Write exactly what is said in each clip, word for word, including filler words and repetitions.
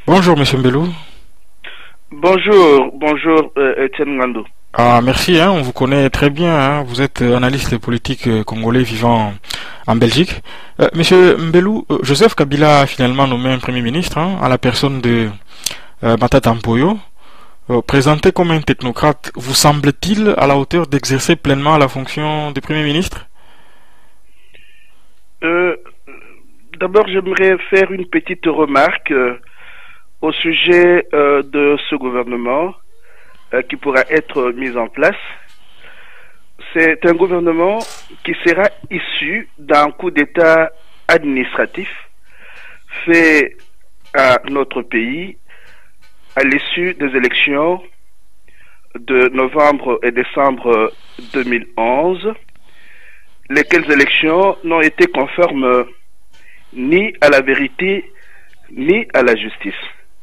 Bonjour, Monsieur Mbelou. Bonjour, bonjour euh, Etienne Ngando. Ah, merci, hein, on vous connaît très bien, hein, vous êtes euh, analyste politique euh, congolais vivant en Belgique. Euh, Monsieur Mbelou, euh, Joseph Kabila a finalement nommé un Premier ministre hein, à la personne de euh, Matata Mpoyo. Euh, présenté comme un technocrate, vous semble-t-il à la hauteur d'exercer pleinement la fonction de Premier ministre? Euh, D'abord, j'aimerais faire une petite remarque euh, au sujet euh, de ce gouvernement euh, qui pourra être mis en place. C'est un gouvernement qui sera issu d'un coup d'État administratif fait à notre pays à l'issue des élections de novembre et décembre deux mille onze, lesquelles élections n'ont été conformes ni à la vérité ni à la justice.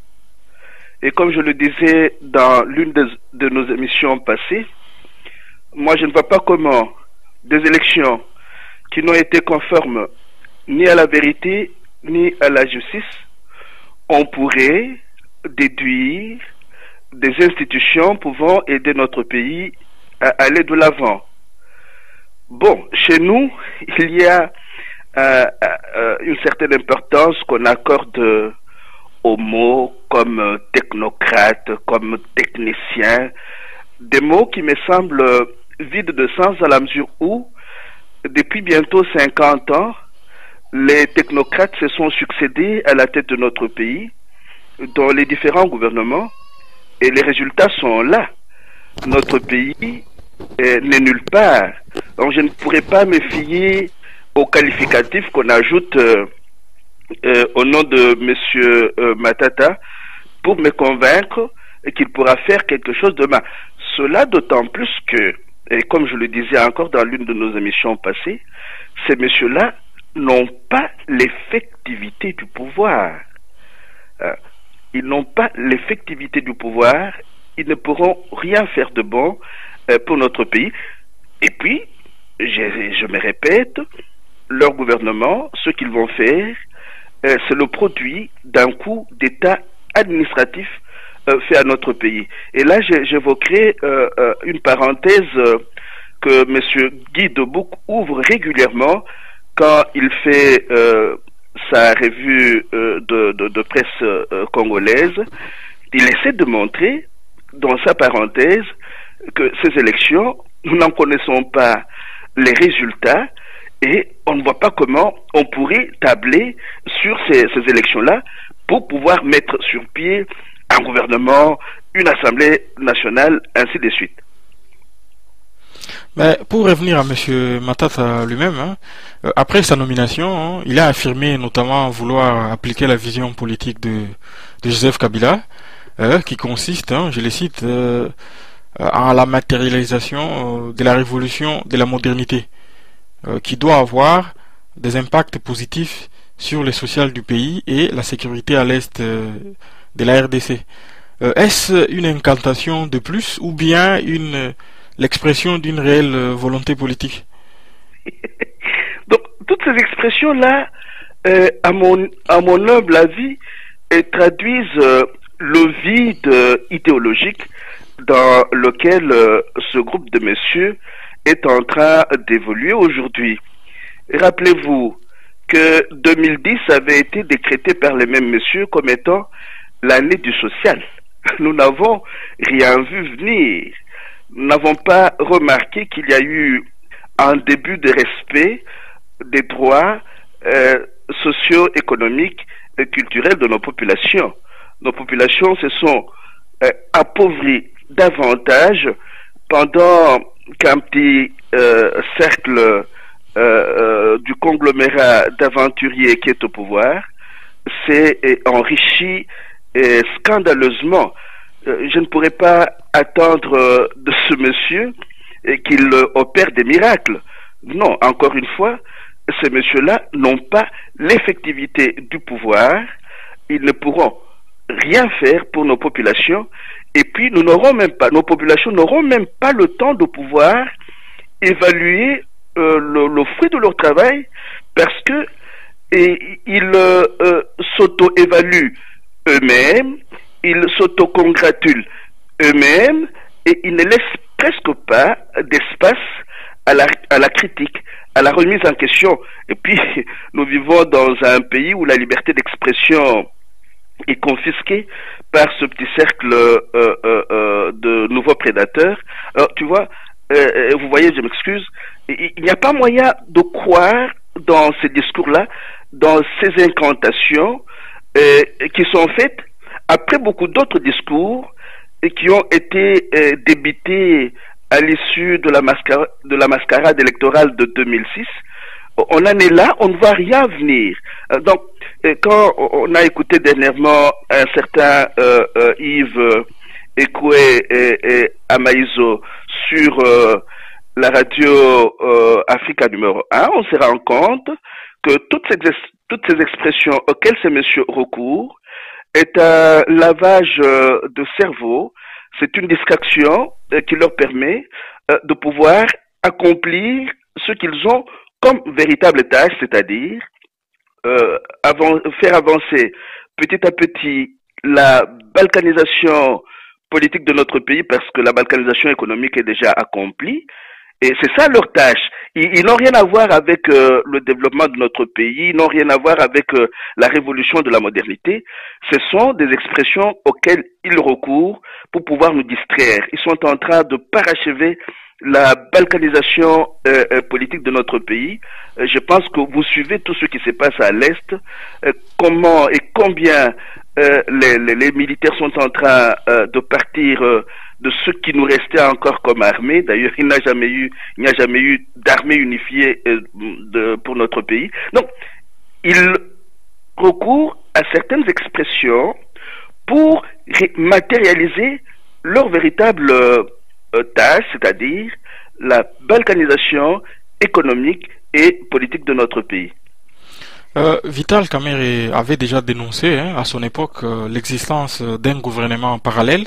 Et comme je le disais dans l'une de, de nos émissions passées, moi je ne vois pas comment des élections qui n'ont été conformes ni à la vérité ni à la justice, on pourrait déduire des institutions pouvant aider notre pays à aller de l'avant. Bon, chez nous, il y a euh, euh, une certaine importance qu'on accorde aux mots comme technocrate, comme technicien, des mots qui me semblent vides de sens à la mesure où, depuis bientôt cinquante ans, les technocrates se sont succédés à la tête de notre pays, dans les différents gouvernements, et les résultats sont là. Notre pays euh, n'est nulle part. Donc je ne pourrais pas me fier aux qualificatifs qu'on ajoute euh, euh, au nom de Monsieur euh, Matata pour me convaincre qu'il pourra faire quelque chose demain. Cela d'autant plus que, et comme je le disais encore dans l'une de nos émissions passées, ces messieurs-là n'ont pas l'effectivité du pouvoir. Euh, ils n'ont pas l'effectivité du pouvoir, ils ne pourront rien faire de bon euh, pour notre pays. Et puis, je, je me répète, leur gouvernement, ce qu'ils vont faire, euh, c'est le produit d'un coup d'État administratif euh, fait à notre pays. Et là, j'évoquerai euh, euh, une parenthèse euh, que M. Guy Debouc ouvre régulièrement quand il fait euh, sa revue euh, de, de, de presse euh, congolaise. Il essaie de montrer, dans sa parenthèse, que ces élections, nous n'en connaissons pas les résultats et on ne voit pas comment on pourrait tabler sur ces, ces élections-là pour pouvoir mettre sur pied un gouvernement, une assemblée nationale, ainsi de suite. Mais pour revenir à Monsieur Matata lui-même, hein, euh, après sa nomination, hein, il a affirmé notamment vouloir appliquer la vision politique de, de Joseph Kabila, euh, qui consiste, hein, je le cite, euh, en la matérialisation euh, de la révolution de la modernité, euh, qui doit avoir des impacts positifs sur le social du pays et la sécurité à l'est euh, de la R D C. Euh, Est-ce une incantation de plus ou bien une l'expression d'une réelle euh, volonté politique? Donc, toutes ces expressions-là, euh, à, mon, à mon humble avis, elles traduisent euh, le vide euh, idéologique dans lequel euh, ce groupe de messieurs est en train d'évoluer aujourd'hui. Rappelez-vous que deux mille dix avait été décrété par les mêmes messieurs comme étant l'année du social. Nous n'avons rien vu venir. Nous n'avons pas remarqué qu'il y a eu un début de respect des droits euh, socio-économiques et culturels de nos populations. Nos populations se sont euh, appauvries davantage pendant qu'un petit euh, cercle euh, euh, du conglomérat d'aventuriers qui est au pouvoir s'est enrichi euh, scandaleusement. Euh, je ne pourrais pas attendre euh, de ce monsieur euh, qu'il euh, opère des miracles. Non, encore une fois, ces messieurs-là n'ont pas l'effectivité du pouvoir. Ils ne pourront rien faire pour nos populations. Et puis, nous n'aurons même pas, nos populations n'auront même pas le temps de pouvoir évaluer euh, le, le fruit de leur travail parce que et, ils euh, euh, s'auto-évaluent eux-mêmes, ils s'autocongratulent eux-mêmes et ils ne laissent presque pas d'espace à la, à la critique, à la remise en question. Et puis, nous vivons dans un pays où la liberté d'expression est confisquée par ce petit cercle euh, euh, euh, de nouveaux prédateurs. Alors, tu vois, euh, vous voyez, je m'excuse, il n'y a pas moyen de croire dans ces discours-là, dans ces incantations euh, qui sont faites après beaucoup d'autres discours et qui ont été euh, débités à l'issue de la mascarade, de la mascarade électorale de deux mille six. On en est là, on ne voit rien venir. Euh, donc, euh, quand on a écouté dernièrement un certain euh, euh, Yves Ekoué et, et Amaïzo sur euh, la radio euh, Africa numéro un, on se rend compte que toutes ces, toutes ces expressions auxquelles ces messieurs recourent est un lavage euh, de cerveau, c'est une distraction euh, qui leur permet euh, de pouvoir accomplir ce qu'ils ont comme véritable tâche, c'est-à-dire euh, avant, faire avancer petit à petit la balkanisation politique de notre pays, parce que la balkanisation économique est déjà accomplie. Et c'est ça leur tâche. Ils, ils n'ont rien à voir avec euh, le développement de notre pays, ils n'ont rien à voir avec euh, la révolution de la modernité. Ce sont des expressions auxquelles ils recourent pour pouvoir nous distraire. Ils sont en train de parachever la balkanisation euh, euh, politique de notre pays. Euh, je pense que vous suivez tout ce qui se passe à l'Est, euh, comment et combien euh, les, les, les militaires sont en train euh, de partir euh, de ce qui nous restait encore comme armée. D'ailleurs, il n'y a jamais eu, il n'y a jamais eu d'armée unifiée euh, de, pour notre pays. Donc, ils recourent à certaines expressions pour matérialiser leur véritable euh, tâche, c'est-à-dire la balkanisation économique et politique de notre pays. Euh, Vital Kamerhe avait déjà dénoncé hein, à son époque euh, l'existence d'un gouvernement parallèle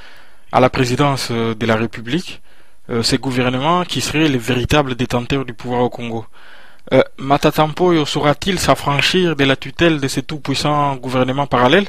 à la présidence euh, de la République, euh, ces gouvernements qui seraient les véritables détenteurs du pouvoir au Congo. Euh, Matata Mpoyo saura-t-il s'affranchir de la tutelle de ces tout-puissants gouvernements parallèles?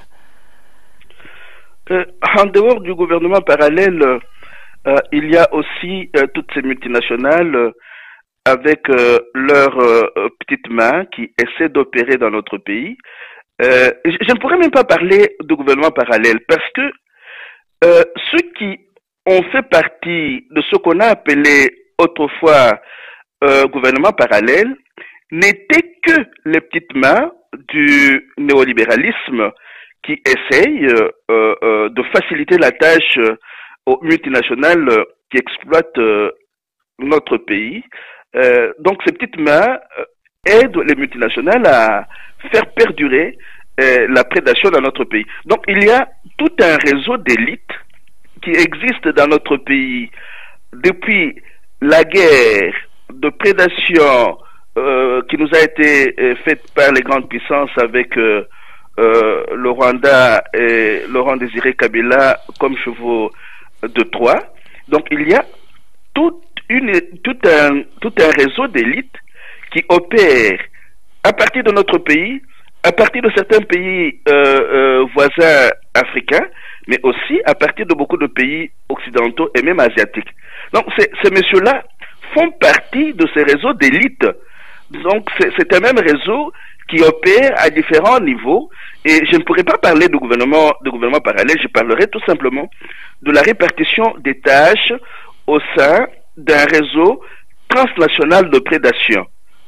euh, En dehors du gouvernement parallèle, euh, il y a aussi euh, toutes ces multinationales euh, avec euh, leurs euh, petites mains qui essaient d'opérer dans notre pays. Euh, je, je ne pourrais même pas parler de gouvernement parallèle parce que euh, ceux qui ont fait partie de ce qu'on a appelé autrefois euh, gouvernement parallèle n'étaient que les petites mains du néolibéralisme qui essayent euh, euh, de faciliter la tâche euh, aux multinationales euh, qui exploitent euh, notre pays. Euh, donc ces petites mains euh, aident les multinationales à faire perdurer euh, la prédation dans notre pays. Donc il y a tout un réseau d'élites qui existe dans notre pays depuis la guerre de prédation euh, qui nous a été euh, faite par les grandes puissances avec euh, euh, le Rwanda et Laurent Désiré Kabila comme chevaux de Troie. Donc il y a toute une, tout, un, tout un réseau d'élites qui opèrent à partir de notre pays, à partir de certains pays euh, euh, voisins africains, mais aussi à partir de beaucoup de pays occidentaux et même asiatiques. Donc ces, ces messieurs-là font partie de ces réseaux d'élite. Donc c'est un même réseau qui opère à différents niveaux. Et je ne pourrais pas parler de gouvernement, de gouvernement parallèle, je parlerai tout simplement de la répartition des tâches au sein d'un réseau transnational de prédation.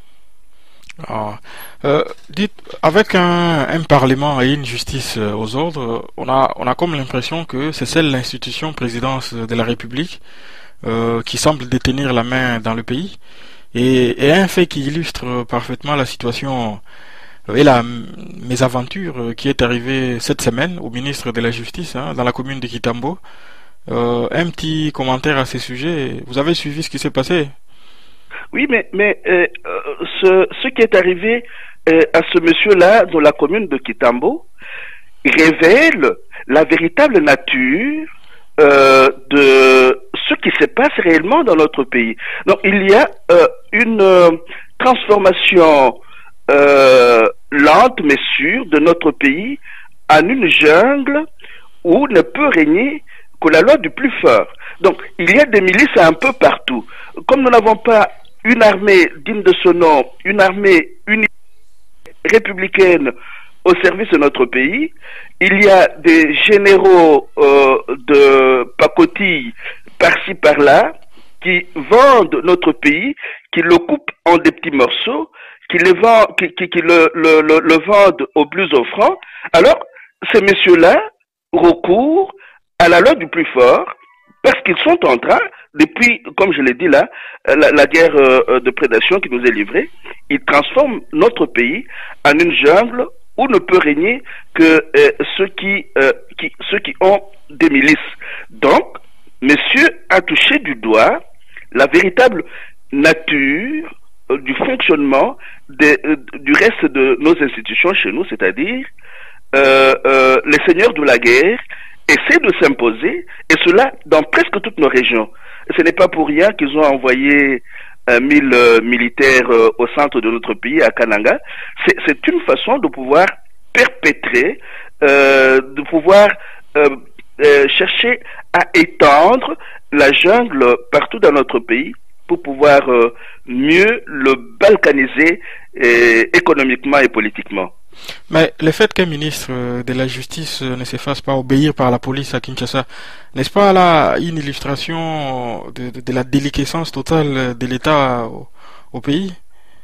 Ah. Euh, dites, avec un, un parlement et une justice aux ordres, on a, on a comme l'impression que c'est celle l'institution présidence de la République euh, qui semble détenir la main dans le pays. Et, et un fait qui illustre parfaitement la situation et la mésaventure qui est arrivée cette semaine au ministre de la Justice hein, dans la commune de Kitambo. Euh, un petit commentaire à ce sujet. Vous avez suivi ce qui s'est passé? Oui, mais, mais euh, ce, ce qui est arrivé euh, à ce monsieur-là dans la commune de Kitambo révèle la véritable nature euh, de ce qui se passe réellement dans notre pays. Donc il y a euh, une euh, transformation euh, lente mais sûre de notre pays en une jungle où ne peut régner que la loi du plus fort. Donc, il y a des milices un peu partout. Comme nous n'avons pas une armée digne de ce nom, une armée unie républicaine au service de notre pays, il y a des généraux euh, de pacotille par-ci par-là qui vendent notre pays, qui le coupent en des petits morceaux, qui le, vendent, qui, qui, qui le, le, le, le vendent au plus offrant. Alors, ces messieurs-là recourent à la loi du plus fort parce qu'ils sont en train, depuis, comme je l'ai dit là, la, la guerre euh, de prédation qui nous est livrée, ils transforment notre pays en une jungle où ne peut régner que euh, ceux, qui, euh, qui, ceux qui ont des milices. Donc, monsieur a touché du doigt la véritable nature euh, du fonctionnement de, euh, du reste de nos institutions chez nous, c'est-à-dire euh, euh, les seigneurs de la guerre essaient de s'imposer, et cela dans presque toutes nos régions. Et ce n'est pas pour rien qu'ils ont envoyé euh, mille euh, militaires euh, au centre de notre pays, à Kananga. C'est une façon de pouvoir perpétrer, euh, de pouvoir euh, euh, chercher à étendre la jungle partout dans notre pays pour pouvoir euh, mieux le balkaniser euh, économiquement et politiquement. Mais le fait qu'un ministre de la Justice ne se fasse pas obéir par la police à Kinshasa, n'est-ce pas là une illustration de, de, de la déliquescence totale de l'État au, au pays?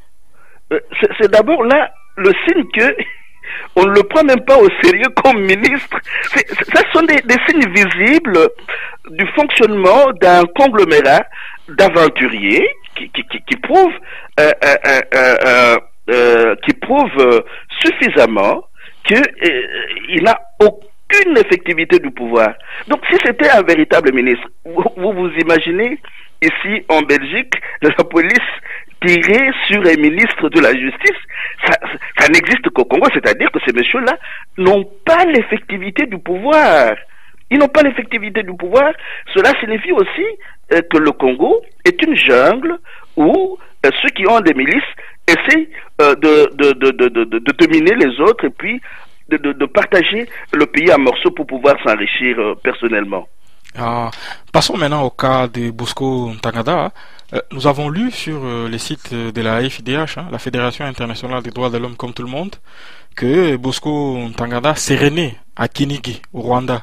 euh, C'est d'abord là le signe que on ne le prend même pas au sérieux comme ministre. Ce sont des, des signes visibles du fonctionnement d'un conglomérat d'aventuriers qui, qui, qui, qui prouvent euh, euh, euh, euh, euh, qui prouve euh, suffisamment qu'il euh, n'a aucune effectivité du pouvoir. Donc si c'était un véritable ministre, vous, vous vous imaginez ici en Belgique, la police tirer sur un ministre de la justice, ça, ça n'existe qu'au Congo, c'est-à-dire que ces messieurs-là n'ont pas l'effectivité du pouvoir. Ils n'ont pas l'effectivité du pouvoir. Cela signifie aussi euh, que le Congo est une jungle où euh, ceux qui ont des milices essaient euh, de, de, de, de, de, de dominer les autres et puis de, de, de partager le pays en morceaux pour pouvoir s'enrichir euh, personnellement. Ah, passons maintenant au cas de Bosco Ntaganda. Euh, nous avons lu sur euh, les sites de la F I D H, hein, la Fédération internationale des droits de l'homme comme tout le monde, que Bosco Ntaganda sérénait à Kinigi, au Rwanda.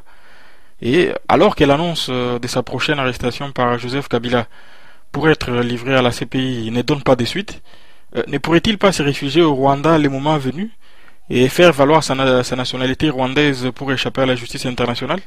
Et alors qu'elle annonce euh, de sa prochaine arrestation par Joseph Kabila pour être livré à la C P I, ne donne pas de suite, euh, ne pourrait-il pas se réfugier au Rwanda le moment venu et faire valoir sa, sa nationalité rwandaise pour échapper à la justice internationale?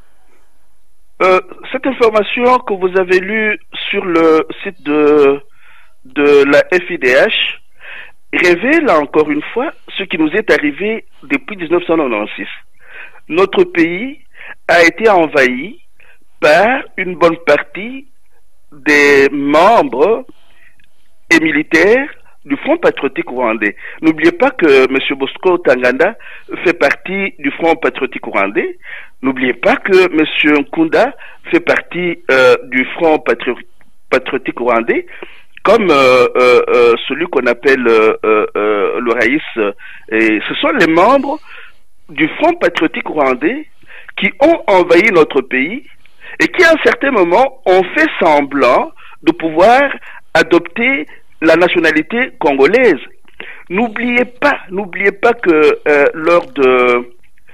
Euh, cette information que vous avez lue sur le site de, de la F I D H révèle encore une fois ce qui nous est arrivé depuis mille neuf cent quatre-vingt-seize. Notre pays a été envahi par une bonne partie des membres et militaires du Front patriotique rwandais. N'oubliez pas que M. Bosco Ntaganda fait partie du Front patriotique rwandais. N'oubliez pas que M. Nkunda fait partie euh, du Front patri patriotique rwandais, comme euh, euh, celui qu'on appelle euh, euh, le Raïs. Et ce sont les membres du Front patriotique rwandais qui ont envahi notre pays et qui, à un certain moment, ont fait semblant de pouvoir adopter la nationalité congolaise. N'oubliez pas, n'oubliez pas que euh, lors de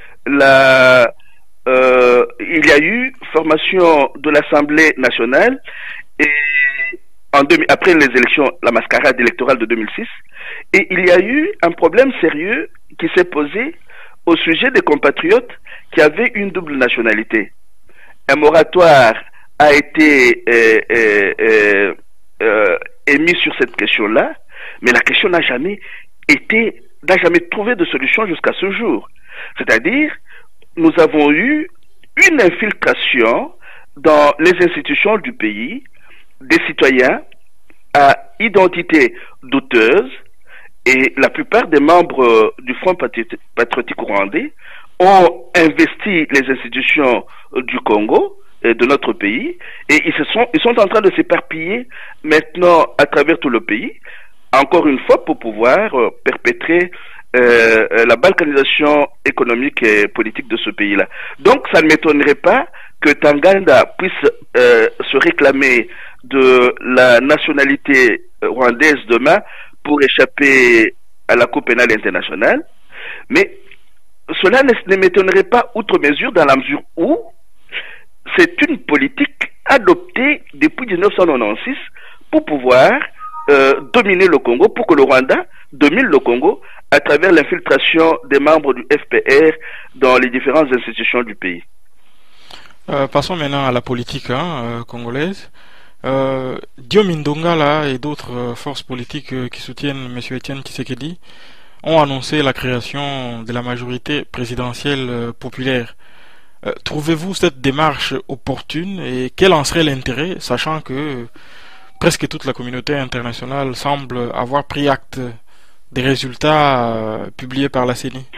la, euh, il y a eu formation de l'Assemblée nationale et en deux, après les élections, la mascarade électorale de deux mille six, et il y a eu un problème sérieux qui s'est posé au sujet des compatriotes qui avaient une double nationalité. Un moratoire a été euh, euh, euh, euh, émis sur cette question-là, mais la question n'a jamais été, n'a jamais trouvé de solution jusqu'à ce jour. C'est-à-dire, nous avons eu une infiltration dans les institutions du pays des citoyens à identité douteuse, et la plupart des membres du Front patriotique rwandais ont investi les institutions du Congo, de notre pays, et ils, se sont, ils sont en train de s'éparpiller maintenant à travers tout le pays, encore une fois pour pouvoir euh, perpétrer euh, la balkanisation économique et politique de ce pays-là. Donc, ça ne m'étonnerait pas que Tanganda puisse euh, se réclamer de la nationalité rwandaise demain pour échapper à la Cour pénale internationale. Mais cela ne, ne m'étonnerait pas outre mesure dans la mesure où c'est une politique adoptée depuis mille neuf cent quatre-vingt-seize pour pouvoir euh, dominer le Congo, pour que le Rwanda domine le Congo à travers l'infiltration des membres du F P R dans les différentes institutions du pays. Euh, passons maintenant à la politique hein, euh, congolaise. Euh, Diom Ndongala et d'autres euh, forces politiques euh, qui soutiennent M. Etienne Tshisekedi ont annoncé la création de la majorité présidentielle euh, populaire. Euh, Trouvez-vous cette démarche opportune et quel en serait l'intérêt, sachant que euh, presque toute la communauté internationale semble avoir pris acte des résultats euh, publiés par la C E N I?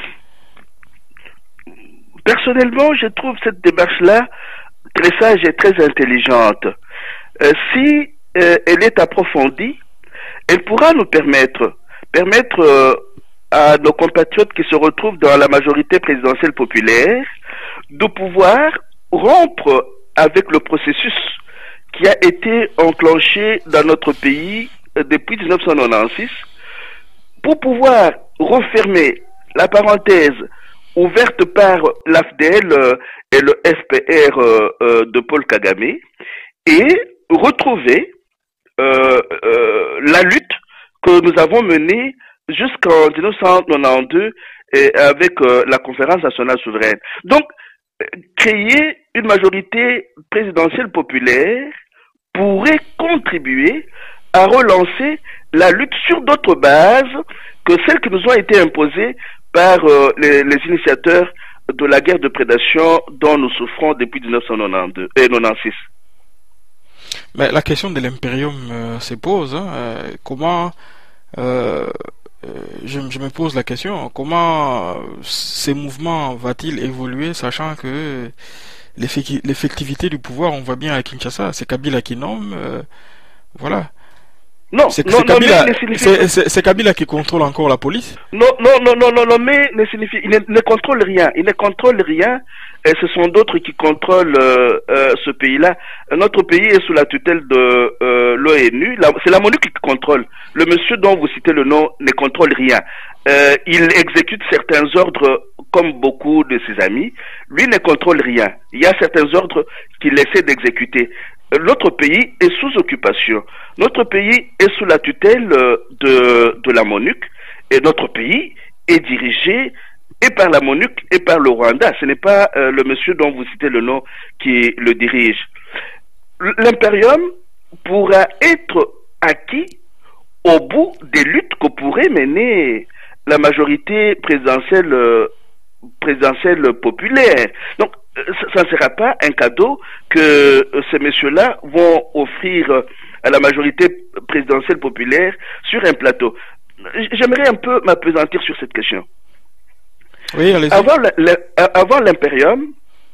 Personnellement, je trouve cette démarche-là très sage et très intelligente. Euh, si euh, elle est approfondie, elle pourra nous permettre, permettre euh, à nos compatriotes qui se retrouvent dans la majorité présidentielle populaire de pouvoir rompre avec le processus qui a été enclenché dans notre pays euh, depuis mille neuf cent quatre-vingt-seize pour pouvoir refermer la parenthèse ouverte par l'A F D L euh, et le F P R euh, euh, de Paul Kagame et retrouver euh, euh, la lutte que nous avons menée jusqu'en mille neuf cent quatre-vingt-douze et avec euh, la conférence nationale souveraine. Donc, créer une majorité présidentielle populaire pourrait contribuer à relancer la lutte sur d'autres bases que celles qui nous ont été imposées par euh, les, les initiateurs de la guerre de prédation dont nous souffrons depuis mille neuf cent quatre-vingt-douze et quatre-vingt-seize. Mais la question de l'impérium euh, se pose. Hein, euh, comment euh, euh, je, je me pose la question, comment ces mouvements va-t-il évoluer, sachant que l'effectivité du pouvoir, on voit bien à Kinshasa, c'est Kabila qui nomme, euh, voilà. Non, c'est non, Kabila, signifie... Kabila qui contrôle encore la police. Non, non, non, non, non, non, mais ne signifie, il ne, ne contrôle rien. Il ne contrôle rien. Et ce sont d'autres qui contrôlent euh, euh, ce pays-là. Notre pays est sous la tutelle de euh, l'ONU. C'est la MONUC qui contrôle. Le monsieur dont vous citez le nom ne contrôle rien. Euh, il exécute certains ordres comme beaucoup de ses amis. Lui ne contrôle rien. Il y a certains ordres qu'il essaie d'exécuter. L'autre pays est sous occupation. Notre pays est sous la tutelle de, de la MONUC et notre pays est dirigé et par la MONUC et par le Rwanda. Ce n'est pas euh, le monsieur dont vous citez le nom qui le dirige. L'impérium pourra être acquis au bout des luttes que pourrait mener la majorité présidentielle, euh, présidentielle populaire. Donc, ça ne sera pas un cadeau que ces messieurs-là vont offrir à la majorité présidentielle populaire sur un plateau. J'aimerais un peu m'appesantir sur cette question. Oui, allez-y. Avant l'impérium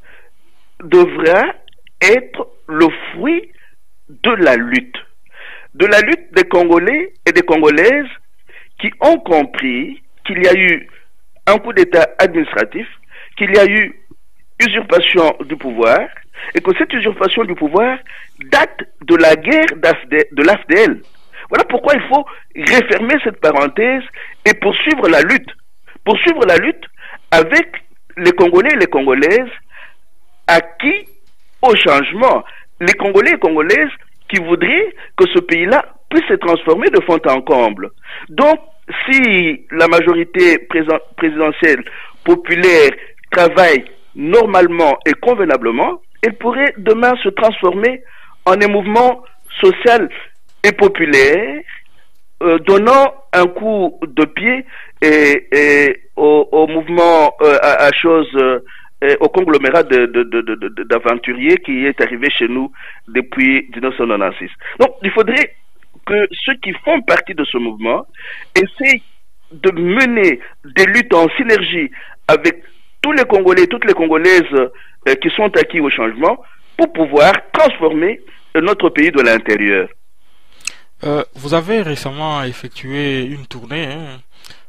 devra être le fruit de la lutte. De la lutte des Congolais et des Congolaises qui ont compris qu'il y a eu un coup d'État administratif, qu'il y a eu usurpation du pouvoir, et que cette usurpation du pouvoir date de la guerre de l'A F D L. Voilà pourquoi il faut refermer cette parenthèse et poursuivre la lutte. Poursuivre la lutte avec les Congolais et les Congolaises acquis au changement. Les Congolais et Congolaises qui voudraient que ce pays-là puisse se transformer de fond en comble. Donc, si la majorité présidentielle populaire travaille normalement et convenablement, elle pourrait demain se transformer en un mouvement social et populaire, euh, donnant un coup de pied et, et au, au mouvement, euh, à, à chose, euh, au conglomérat d'aventuriers qui est arrivé chez nous depuis mille neuf cent quatre-vingt-seize. Donc, il faudrait que ceux qui font partie de ce mouvement essayent de mener des luttes en synergie avec tous les Congolais, toutes les Congolaises euh, qui sont acquis au changement pour pouvoir transformer notre pays de l'intérieur. Euh, vous avez récemment effectué une tournée hein,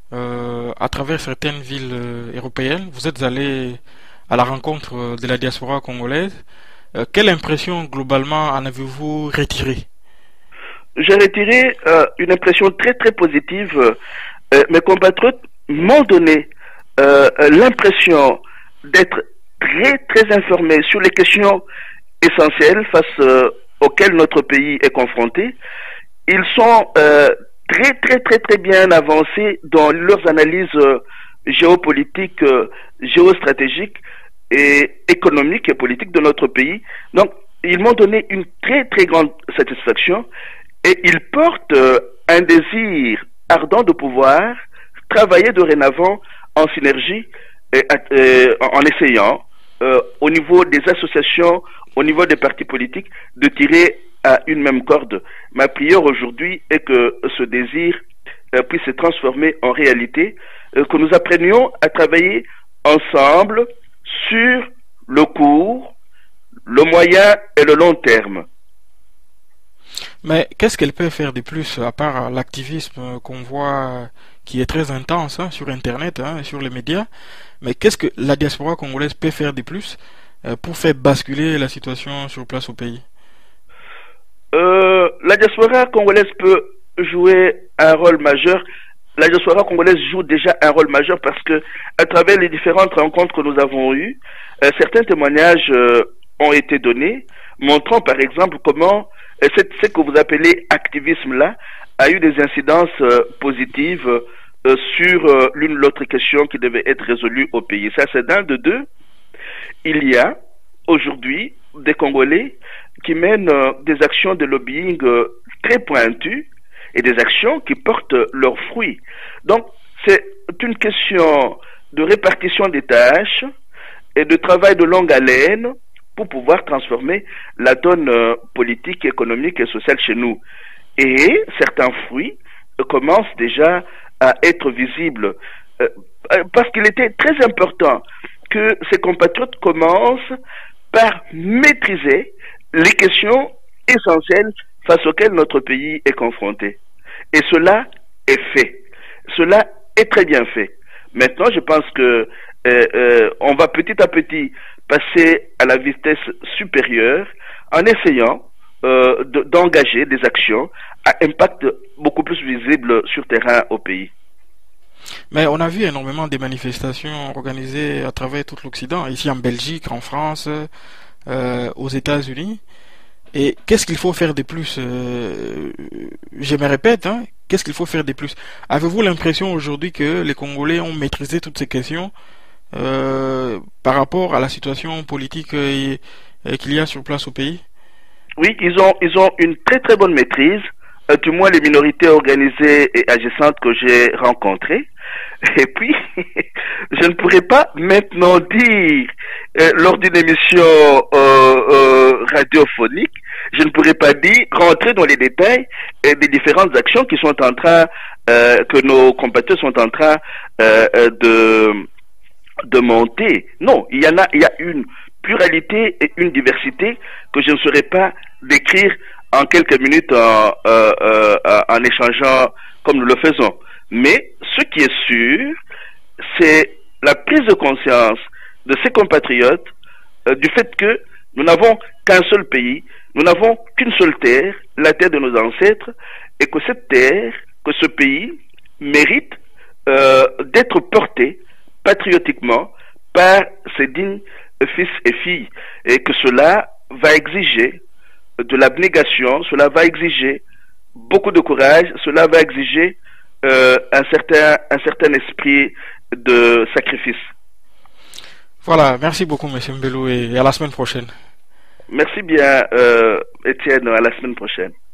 euh, à travers certaines villes euh, européennes. Vous êtes allé à la rencontre euh, de la diaspora congolaise. Euh, quelle impression globalement en avez-vous retiré? J'ai retiré euh, une impression très très positive. Euh, mes compatriotes m'ont donné euh, l'impression d'être très très informés sur les questions essentielles face euh, auxquelles notre pays est confronté. Ils sont euh, très très très très bien avancés dans leurs analyses euh, géopolitiques, euh, géostratégiques et économiques et politiques de notre pays. Donc, ils m'ont donné une très très grande satisfaction et ils portent euh, un désir ardent de pouvoir travailler dorénavant en synergie et, et en essayant euh, au niveau des associations, au niveau des partis politiques, de tirer à une même corde. Ma prière aujourd'hui est que ce désir euh, puisse se transformer en réalité, euh, que nous apprenions à travailler ensemble sur le court, le moyen et le long terme. Mais qu'est-ce qu'elle peut faire de plus, à part l'activisme qu'on voit qui est très intense hein, sur Internet, hein, sur les médias? Mais qu'est-ce que la diaspora congolaise peut faire de plus euh, pour faire basculer la situation sur place au pays? euh, La diaspora congolaise peut jouer un rôle majeur. La diaspora congolaise joue déjà un rôle majeur parce que, à travers les différentes rencontres que nous avons eues, euh, certains témoignages euh, ont été donnés, montrant par exemple comment euh, ce que vous appelez activisme-là a eu des incidences euh, positives euh, sur euh, l'une ou l'autre question qui devait être résolue au pays. Ça, c'est d'un. De deux, il y a aujourd'hui des Congolais qui mènent euh, des actions de lobbying euh, très pointues et des actions qui portent leurs fruits. Donc, c'est une question de répartition des tâches et de travail de longue haleine pour pouvoir transformer la donne euh, politique, économique et sociale chez nous. Et certains fruits euh, commencent déjà à être visibles euh, parce qu'il était très important que ces compatriotes commencent par maîtriser les questions essentielles face auxquelles notre pays est confronté. Et cela est fait. Cela est très bien fait. Maintenant, je pense que euh, euh, on va petit à petit passer à la vitesse supérieure en essayant euh, d'engager des actions à impact beaucoup plus visible sur terrain au pays. Mais on a vu énormément de manifestations organisées à travers tout l'Occident, ici en Belgique, en France, euh, aux États-Unis. Et qu'est-ce qu'il faut faire de plus euh, Je me répète, hein, qu'est-ce qu'il faut faire de plus? Avez-vous l'impression aujourd'hui que les Congolais ont maîtrisé toutes ces questions euh, par rapport à la situation politique euh, qu'il y a sur place au pays? Oui, ils ont, ils ont une très très bonne maîtrise, euh, du moins les minorités organisées et agissantes que j'ai rencontrées. Et puis, je ne pourrais pas maintenant dire, euh, lors d'une émission euh, euh, radiophonique, je ne pourrais pas dire, rentrer dans les détails euh, des différentes actions qui sont en train, euh, que nos compatriotes sont en train euh, de, de monter. Non, il y en a, il y a une pluralité et une diversité que je ne saurais pas décrire en quelques minutes en, euh, euh, en échangeant comme nous le faisons. Mais ce qui est sûr, c'est la prise de conscience de ces compatriotes euh, du fait que nous n'avons qu'un seul pays, nous n'avons qu'une seule terre, la terre de nos ancêtres, et que cette terre, que ce pays mérite euh, d'être porté patriotiquement par ses dignes fils et filles, et que cela va exiger de l'abnégation, cela va exiger beaucoup de courage, cela va exiger euh, un certain, un certain esprit de sacrifice. Voilà, merci beaucoup M. Mbelou et à la semaine prochaine. Merci bien euh, Étienne, à la semaine prochaine.